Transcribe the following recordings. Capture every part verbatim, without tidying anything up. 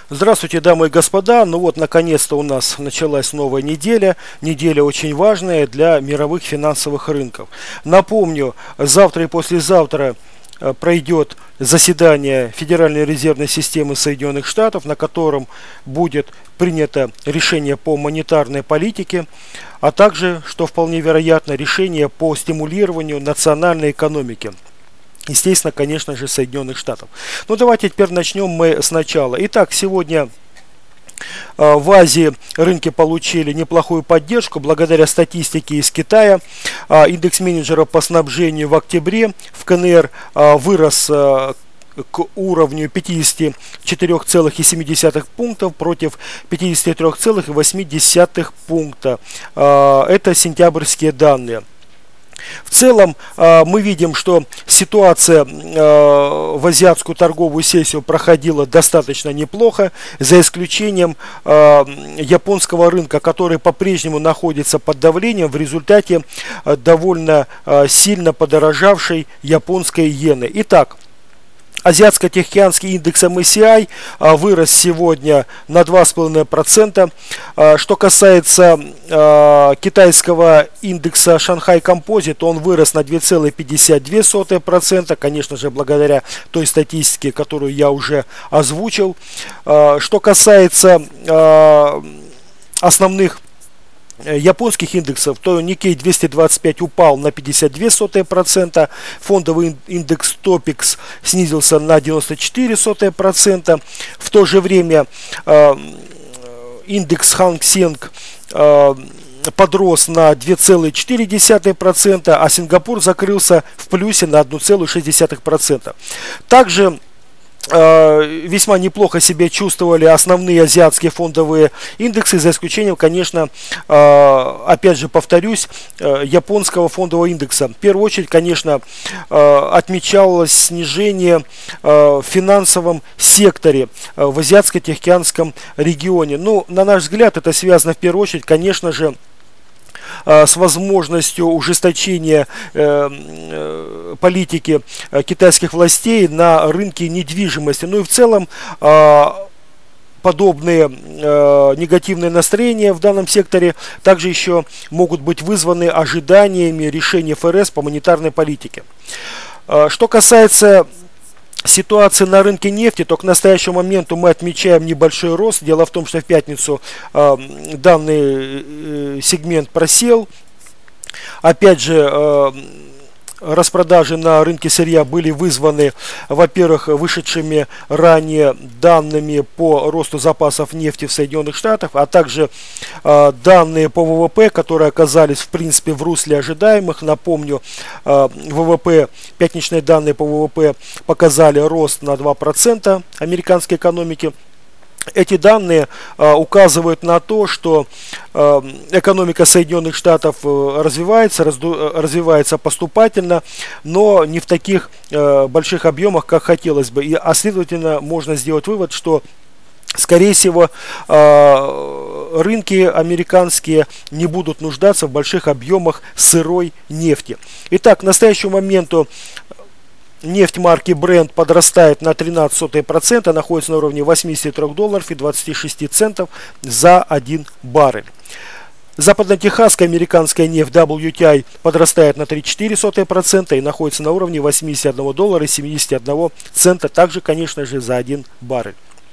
Здравствуйте, дамы и господа. Ну вот, наконец-то у нас началась новая неделя. Неделя очень важная для мировых финансовых рынков. Напомню, завтра и послезавтра пройдет заседание Федеральной резервной системы Соединенных Штатов, на котором будет принято решение по монетарной политике, а также, что вполне вероятно, решение по стимулированию национальной экономики. Естественно, конечно же, Соединенных Штатов. Ну, давайте теперь начнем мы сначала. Итак, сегодня э, в Азии рынки получили неплохую поддержку благодаря статистике из Китая. Э, индекс менеджеров по снабжению в октябре в КНР э, вырос э, к уровню пятидесяти четырёх целых семи десятых пунктов против пятидесяти трёх целых восьми десятых пункта. Э, это сентябрьские данные. В целом э, мы видим, что ситуация э, в азиатскую торговую сессию проходила достаточно неплохо, за исключением э, японского рынка, который по-прежнему находится под давлением в результате э, довольно э, сильно подорожавшей японской иены. Итак, Азиатско-Тихоокеанский индекс эм эс си ай а, вырос сегодня на два с половиной процента. А, что касается а, китайского индекса Шанхай Композит, он вырос на две целых пятьдесят две сотых процента, конечно же, благодаря той статистике, которую я уже озвучил. А, что касается а, основных японских индексов, то Nikkei двести двадцать пять упал на пятьдесят две сотых процента, фондовый индекс Топикс снизился на девяносто четыре сотых процента, в то же время э, индекс Ханг Сенг э, подрос на две целых четыре десятых процента, а Сингапур закрылся в плюсе на одну целую шесть десятых процента. Также весьма неплохо себя чувствовали основные азиатские фондовые индексы, за исключением, конечно, опять же повторюсь, японского фондового индекса. В первую очередь, конечно, отмечалось снижение в финансовом секторе в Азиатско-Тихоокеанском регионе. Ну, на наш взгляд, это связано в первую очередь, конечно же, с возможностью ужесточения э, э, политики э, китайских властей на рынке недвижимости. Ну и в целом э, подобные э, негативные настроения в данном секторе также еще могут быть вызваны ожиданиями решения эф эр эс по монетарной политике. Э, что касается ситуации на рынке нефти, то к настоящему моменту мы отмечаем небольшой рост. Дело в том, что в пятницу э, данный э, сегмент просел. Опять же, э, распродажи на рынке сырья были вызваны, во-первых, вышедшими ранее данными по росту запасов нефти в Соединенных Штатах, а также э, данные по вэ вэ пэ, которые оказались в принципе в русле ожидаемых. Напомню, э, вэ вэ пэ, пятничные данные по вэ вэ пэ показали рост на два процента американской экономики. Эти данные э, указывают на то, что э, экономика Соединенных Штатов э, развивается, разду, э, развивается поступательно, но не в таких э, больших объемах, как хотелось бы. И, а следовательно, можно сделать вывод, что, скорее всего, э, рынки американские не будут нуждаться в больших объемах сырой нефти. Итак, к настоящему моменту нефть марки Brent подрастает на тринадцать сотых процента, находится на уровне восьмидесяти трёх долларов и двадцати шести центов за один баррель. Западно-техасская американская нефть дабл ю ти ай подрастает на тридцать четыре сотых процента и находится на уровне восьмидесяти одного доллара и семидесяти одного цента, также, конечно же, за один баррель.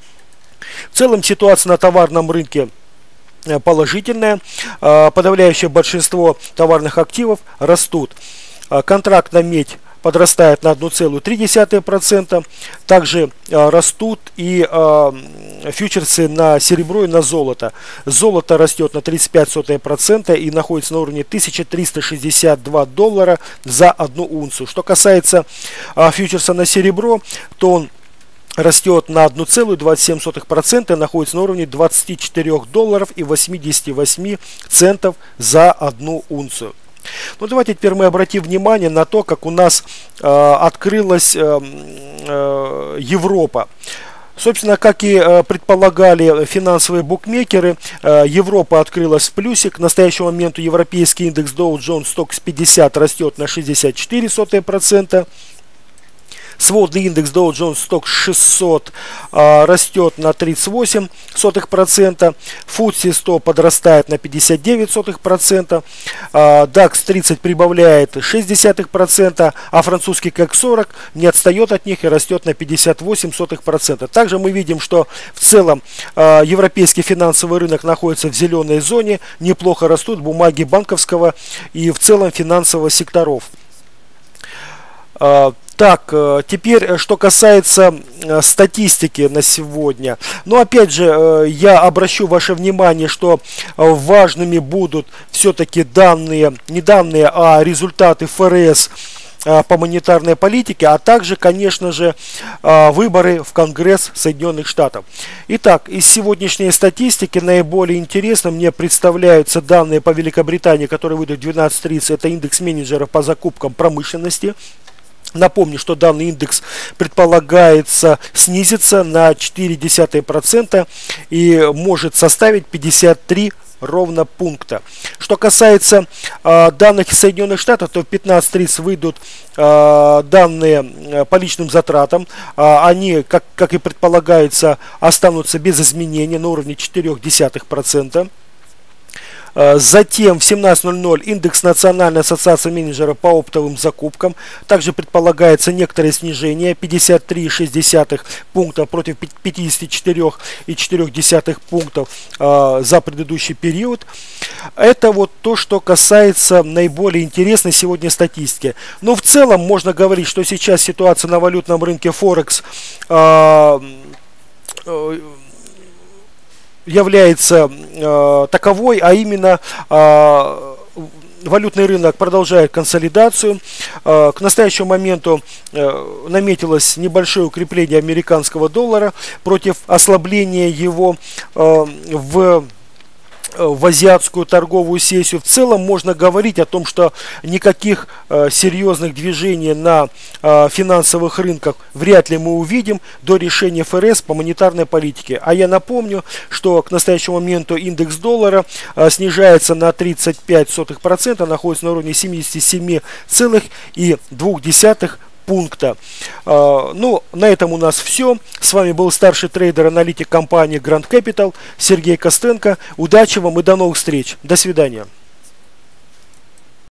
В целом ситуация на товарном рынке положительная. Подавляющее большинство товарных активов растут. Контракт на медь подрастает на одну целую три десятых процента. Также э, растут и э, фьючерсы на серебро и на золото. Золото растет на тридцать пять сотых процента и находится на уровне тысяча триста шестьдесят два доллара за одну унцию. Что касается э, фьючерса на серебро, то он растет на одну целую двадцать семь сотых процента и находится на уровне двадцати четырёх долларов и восьмидесяти восьми центов за одну унцию. Ну, давайте теперь мы обратим внимание на то, как у нас э, открылась э, э, Европа. Собственно, как и э, предполагали финансовые букмекеры, э, Европа открылась в плюсе. К настоящему моменту европейский индекс Dow Jones Stoxx пятьдесят растет на шестьдесят четыре сотых процента. Сводный индекс Dow Jones Stock шестьсот а, растет на тридцать восемь сотых процента, футси сто подрастает на пятьдесят девять сотых процента, а, дакс тридцать прибавляет шесть десятых процента, а французский кэк сорок не отстает от них и растет на пятьдесят восемь сотых процента. Также мы видим, что в целом а, европейский финансовый рынок находится в зеленой зоне, неплохо растут бумаги банковского и в целом финансового секторов. А, Так, теперь, что касается статистики на сегодня. Но опять же, я обращу ваше внимание, что важными будут все-таки данные, не данные, а результаты эф эр эс по монетарной политике, а также, конечно же, выборы в Конгресс Соединенных Штатов. Итак, из сегодняшней статистики наиболее интересным мне представляются данные по Великобритании, которые выйдут в двенадцать тридцать. Это индекс менеджеров по закупкам промышленности. Напомню, что данный индекс предполагается снизиться на четыре десятых процента и может составить пятьдесят три ровно пункта. Что касается э, данных из Соединенных Штатов, то в пятнадцать тридцать выйдут э, данные э, по личным затратам. Э, они, как, как и предполагается, останутся без изменений на уровне четыре десятых процента. Затем в семнадцать ноль ноль индекс Национальной ассоциации менеджеров по оптовым закупкам. Также предполагается некоторое снижение, пятьдесят три и шесть десятых пункта против пятьдесят четыре и четыре десятых пунктов э, за предыдущий период. Это вот то, что касается наиболее интересной сегодня статистики. Но в целом можно говорить, что сейчас ситуация на валютном рынке Форекс э, э, является э, таковой, а именно э, валютный рынок продолжает консолидацию. Э, к настоящему моменту э, наметилось небольшое укрепление американского доллара против ослабления его э, в в азиатскую торговую сессию. В целом можно говорить о том, что никаких э, серьезных движений на э, финансовых рынках вряд ли мы увидим до решения эф эр эс по монетарной политике. А я напомню, что к настоящему моменту индекс доллара э, снижается на тридцать пять сотых процента, находится на уровне семьдесят семь целых две десятых пункта. Uh, ну, на этом у нас все. С вами был старший трейдер-аналитик компании Grand Capital Сергей Костенко. Удачи вам и до новых встреч. До свидания.